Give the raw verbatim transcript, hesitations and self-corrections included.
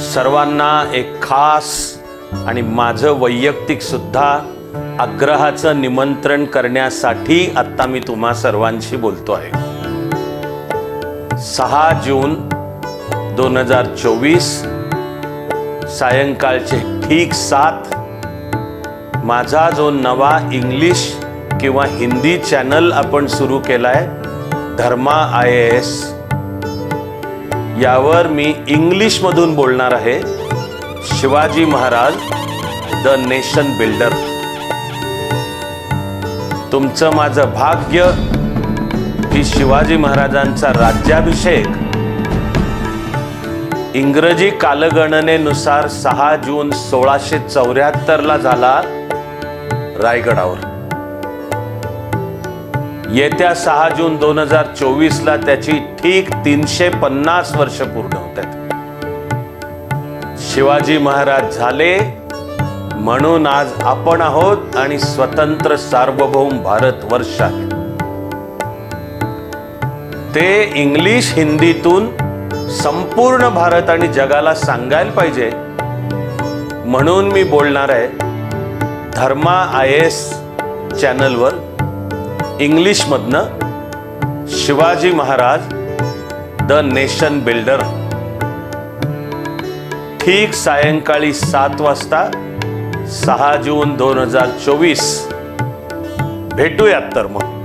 सर्वांना एक खास आणि माझं वैयक्तिक सुद्धा आग्रहाचं निमंत्रण करण्यासाठी आता मी तुम्हा सर्वांशी बोलतो आहे। सहा जून दोन हजार चोवीस सायंकाळचे ठीक सात माझा जो नवा इंग्लिश किंवा हिंदी चॅनल आपण सुरू केलाय धर्मा आय ए एस, यावर मी इंग्लिश मधून बोलणार आहे। Shivaji Maharaj the nation builder. तुमचं माझं भाग्य की शिवाजी महाराजांचा राज्याभिषेक इंग्रजी कालगणनेनुसार सहा जून सोळाशे चौऱ्याहत्तर ला झाला रायगडावर। येत्या सहा जून दोन हजार चोवीस ला त्याची ठीक तीनशे पन्नास वर्ष पूर्ण होतात। शिवाजी महाराज झाले म्हणून आज आपण आहोत आणि स्वतंत्र सार्वभौम भारतवर्ष आहे। ते इंग्लिश हिंदीतून संपूर्ण भारत आणि जगाला सांगायला पाहिजे म्हणून मी बोलणार आहे धर्मा आय ए एस चॅनलवर इंग्लिश मधनं Shivaji Maharaj the nation builder. ठीक सायंकाळी सात वाजता सहा जून दोन हजार चोवीस भेटूयात तर मग।